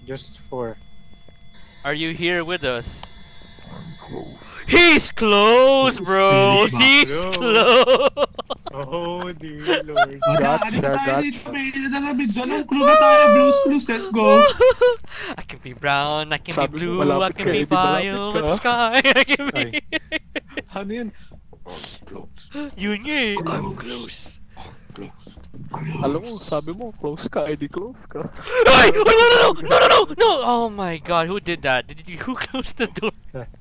Just 4. Are you here with us? He's close, bro! He's close! Oh, dear Lord. Alis tayo dito, may nalalabid doon. Ang clue na tayo, blues, let's go. I can be brown, I can Sabi be mo, blue, I malapit can ka, be eh, di malapit violet ka. sky, I can be... Ano yun? Yun nga eh, I'm close. Alam mo, sabi mo, close ka, di close ka. Ay! Oh, no! Oh my god, who did that? Who closed the door?